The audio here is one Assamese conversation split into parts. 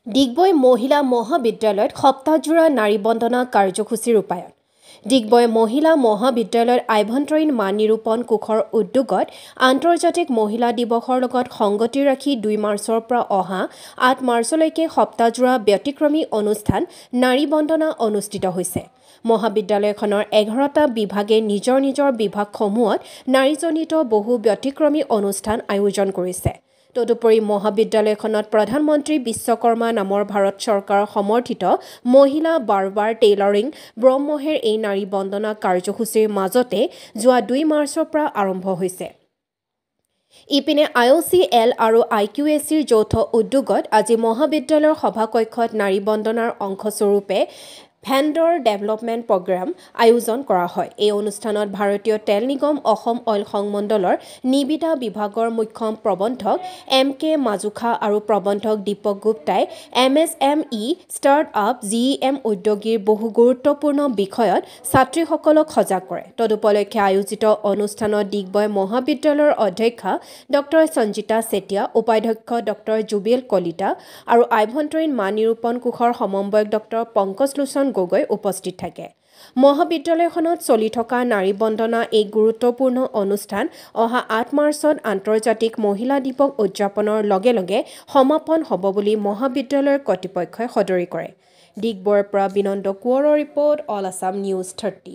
ডিগবৈ মহিলা মহাবিদ্যালয়ত সপ্তাহজোৰা নাৰী বন্দনা কাৰ্যসূচী ৰূপায়ণ। ডিগবৈ মহিলা মহাবিদ্যালয়ত আভ্যন্তৰীণ মান নিৰূপণ কোষৰ উদ্যোগত আন্তৰ্জাতিক মহিলা দিৱসৰ লগত সংগতি ৰাখি 2 মাৰ্চৰ পৰা অহা 8 মাৰ্চলৈকে সপ্তাহজোৰা ব্যতিক্ৰমী অনুষ্ঠান নাৰী বন্দনা অনুষ্ঠিত হৈছে। মহাবিদ্যালয়খনৰ 11টা বিভাগে নিজৰ নিজৰ বিভাগসমূহত নাৰীজনিত বহু ব্যতিক্ৰমী অনুষ্ঠান আয়োজন কৰিছে। তদুপৰি মহাবিদ্যালয়খনত প্ৰধানমন্ত্ৰী বিশ্বকৰ্মা নামৰ ভাৰত চৰকাৰৰ সমৰ্থিত মহিলা বাৰবাৰ টেইলৰিং ব্ৰহ্মহেৰ এই নাৰী বন্দনা কাৰ্যসূচীৰ মাজতে যোৱা 2 মাৰ্চৰ পৰা আৰম্ভ হৈছে। ইপিনে IOCL আৰু IQACৰ যৌথ উদ্যোগত আজি মহাবিদ্যালয়ৰ সভাকক্ষত নাৰী বন্দনাৰ অংশস্বৰূপে ভেণ্ডৰ ডেভেলপমেণ্ট প্ৰগ্ৰাম আয়োজন কৰা হয়। এই অনুষ্ঠানত ভাৰতীয় তেল নিগম অসম অইল সংমণ্ডলৰ নিবিদা বিভাগৰ মুখ্য প্ৰবন্ধক MK মাজুখা আৰু প্ৰবন্ধক দীপক গুপ্তাই MSME ষ্টাৰ্টআপ GEM উদ্যোগীৰ বহু গুৰুত্বপূৰ্ণ বিষয়ত ছাত্ৰীসকলক সজাগ কৰে। তদুপলক্ষে আয়োজিত অনুষ্ঠানত ডিগবৈ মহাবিদ্যালয়ৰ অধ্যক্ষা ডক্টৰ সঞ্জিতা চেতিয়া, উপাধ্যক্ষ ডক্টৰ জুবেল কলিতা আৰু আভ্যন্তৰীণ মান নিৰূপণ কোষৰ সমন্বয়ক ডক্টৰ পংকজ লোচন গগৈ উপস্থিত থাকে। মহাবিদ্যালয়খনত চলি থকা নাৰী বন্দনা এই গুৰুত্বপূৰ্ণ অনুষ্ঠান অহা 8 মাৰ্চত আন্তৰ্জাতিক মহিলা দিৱস উদযাপনৰ লগে লগে সমাপন হ'ব বুলি মহাবিদ্যালয়ৰ কৰ্তৃপক্ষই সদৰি কৰে। ডিগবৈৰ পৰা বিনন্দ কোঁৱৰৰ ৰিপৰ্ট, অল আছাম নিউজ 30।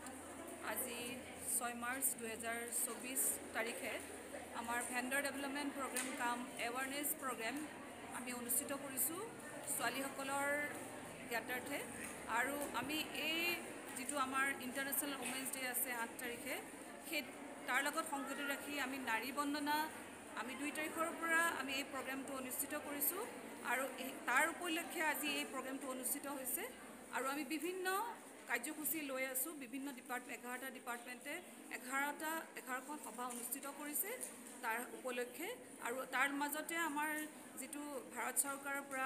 আজি 6 মাৰ্চ 2024 তাৰিখে আমাৰ ভেণ্ডৰ ডেভেলপমেণ্ট প্ৰগ্ৰেম কাম এৱাৰনেছ প্ৰগ্ৰেম আমি অনুষ্ঠিত কৰিছোঁ ছোৱালীসকলৰ জ্ঞাতাৰ্থে। আৰু আমি এই যিটো আমাৰ ইণ্টাৰনেশ্যনেল ওমেন্স ডে আছে 8 তাৰিখে, সেই তাৰ লগত সংগতি ৰাখি আমি নাৰী বন্দনা আমি 2 তাৰিখৰ পৰা আমি এই প্ৰগ্ৰেমটো অনুষ্ঠিত কৰিছোঁ আৰু তাৰ উপলক্ষে আজি এই প্ৰগ্ৰেমটো অনুষ্ঠিত হৈছে। আৰু আমি বিভিন্ন কাৰ্যসূচী লৈ আছোঁ। বিভিন্ন 11টা ডিপাৰ্টমেণ্টে 11খন সভা অনুষ্ঠিত কৰিছে তাৰ উপলক্ষে। আৰু তাৰ মাজতে আমাৰ যিটো ভাৰত চৰকাৰৰ পৰা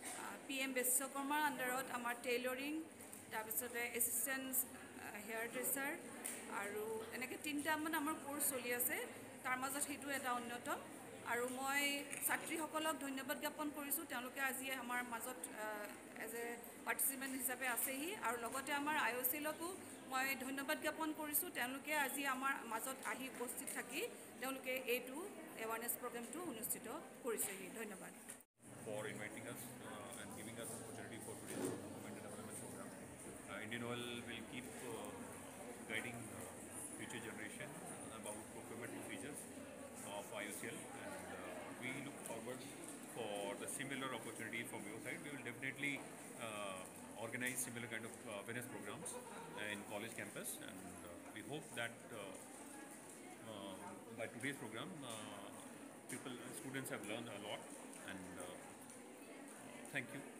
PM বিশ্বকৰ্মাৰ আণ্ডাৰত আমাৰ টেইলৰিং, তাৰপিছতে এছিষ্টেণ্ট হেয়াৰ ড্ৰেছাৰ আৰু এনেকৈ 3টামান আমাৰ কোৰ্চ চলি আছে। তাৰ মাজত সেইটো এটা অন্যতম। আৰু মই ছাত্ৰীসকলক ধন্যবাদ জ্ঞাপন কৰিছোঁ, তেওঁলোকে আজি আমাৰ মাজত এজ এ পাৰ্টিচিপেণ্ট হিচাপে আছেহি। আৰু লগতে আমাৰ IOCLকো মই ধন্যবাদ জ্ঞাপন কৰিছোঁ, তেওঁলোকে আজি আমাৰ মাজত আহি উপস্থিত থাকি তেওঁলোকে এইটো এৱাৰনেছ প্ৰগ্ৰেমটো অনুষ্ঠিত কৰিছেহি। ধন্যবাদ। For inviting us and giving us opportunity for today's women development program. Indian Oil will keep guiding future generation about procurement procedures of IOCL, and we look forward for the similar opportunity from your side. We will definitely organize similar kind of awareness programs in college campus, and we hope that by today's program students have learned a lot, and thank you.